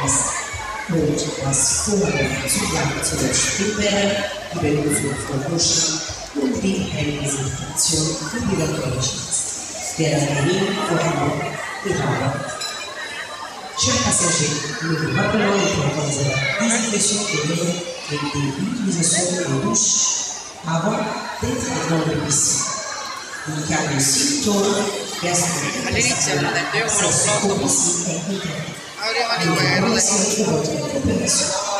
und das vorher Zugang zu den Spielbällen, die Benutzung von Duschen und die Händedesinfektion obligatorisch ist, während dahin vorhanden Italien. Chers passagers, nous vous rappelons l'importance de la désinfection des mains et de l'utilisation des douches avant d'être dans le piscine. In caso di sintomi all'inizio hanno detto io volevo un lotto, è interdetto. avremo le guerre.